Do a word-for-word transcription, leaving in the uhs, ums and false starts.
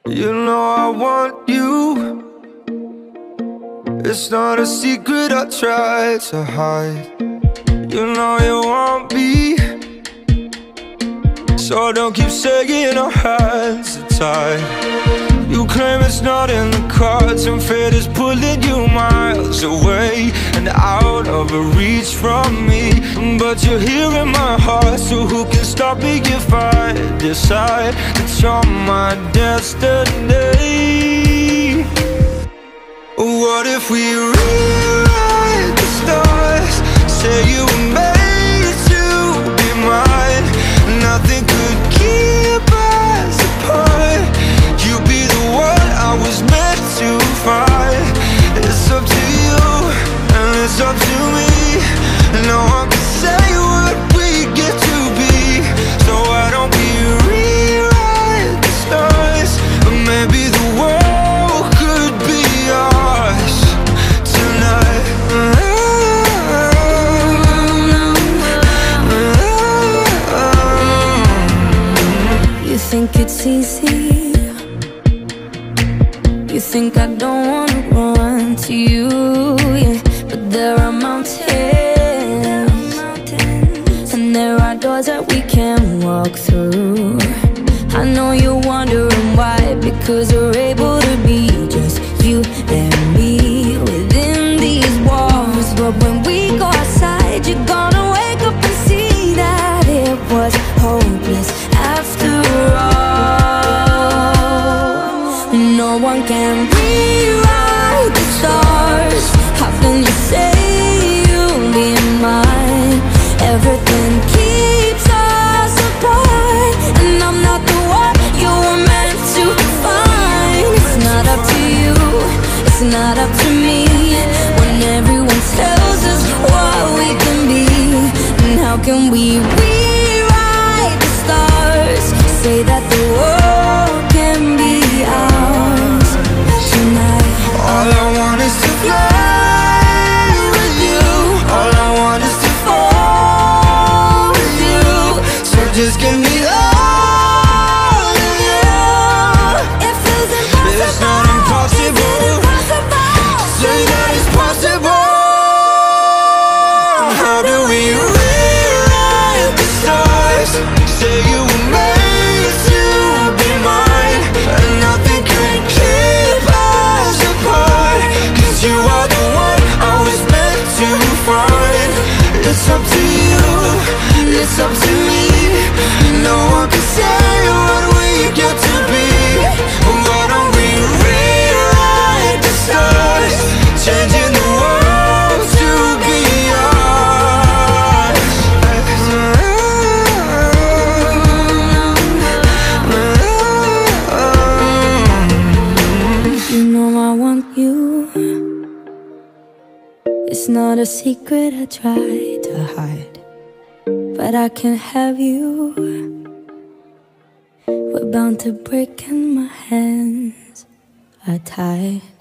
You know I want you. It's not a secret I try to hide. You know you want me, so don't keep saying our hands are tied. You claim it's not in the cards, and fate is pulling you miles away and out of reach from me. But you're here in my heart, so who can stop me if I decide that you're my destiny? What if we rewrite the stars? Say you were made to be mine. Nothing could keep us apart. You'd be the one I was meant to find. It's up to you, and it's up to me. No one can say what we get to be. So why don't we rewrite the stars? Or maybe the world could be ours tonight. You think it's easy? You think I don't wanna run to you, yeah. But there are mountains, and there are doors that we can walk through. I know you're wondering why, because we're able to be just you and me within these walls. But when we go outside, you're gonna wake up and see that it was hopeless after all. No one can rewrite the stars. How can you say you'll be mine? Everything keeps us apart, and I'm not the one you were meant to find. It's not up to you, it's not up to me, when everyone tells us what we can be. And how can we rewrite the stars? Say that the world can be ours tonight. All I want is to fly with you. All I want is to fall with you. So just give me all of you. It feels impossible. It's not impossible. Say that it's possible. How do we rewrite the stars? Say you were made to be mine, and nothing can keep us apart. Cause you are the one I was meant to find. It's up to you, it's up to me. No one can say what we get to be. Why don't we rewrite the stars? Changing the world to be ours. You know I want you. It's not a secret I try to hide, but I can't have you. We're bound to break and my hands are tied.